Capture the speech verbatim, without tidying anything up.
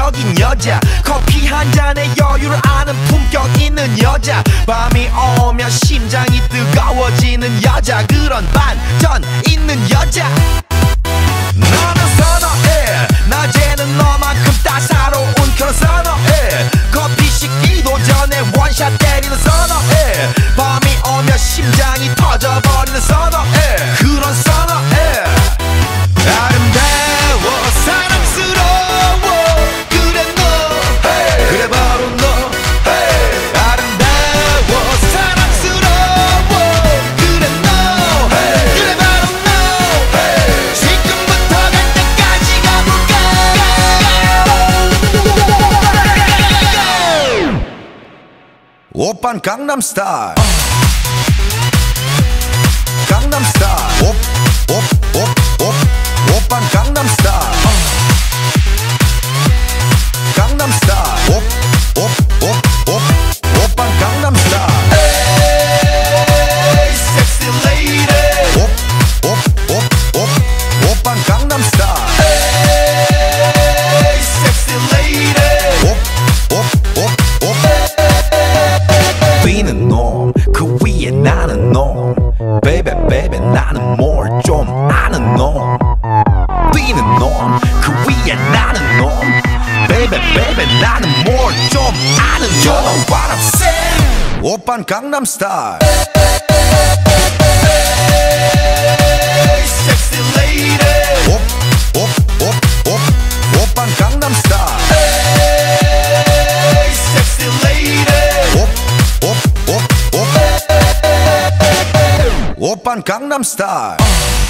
매력적인 여자, 커피 한 잔에 여유를 아는 품격 있는 여자, 밤이 오면 심장이 뜨거워지는 여자, 그런 반전 있는 여자. 너는 선어해, 낮에는 너만큼 따사로운 그런 선어해, 커피 식기도 전에 원샷 때리는 선어해, 밤이 오면 심장이 터져버리는 선어해, 그런 선어해. 아름다워 사랑스러워 그래 너, hey. 그래 바로 너, hey. 아름다워 사랑스러워 그래 너, hey. 그래 바로 너, hey. 지금부터 갈 때까지 가볼까. 오빤 강남스타일, 강남스타일, 옵옵옵옵 오빤 강남스타일, 강남스타일, 옵옵옵옵 오빤 강남스타일. 에이 섹시 레이디, 옵옵옵옵 오빤 강남스타일. 에이 섹시 레이디, 옵옵옵옵 뛰는 놈, 그 위에 나는 놈, 베이베 베이베 나는 뭘 좀 아는 놈, 뛰는 놈, 그 위에 나는 놈, 베이베 베이베 나는 뭘 좀 아는 놈. You know what I'm saying? 오빤 강남스타일. Hey, sexy lady. 옵옵옵옵 오빤 강남스타일. Hey, sexy lady. 옵옵옵옵 오빤 강남스타일.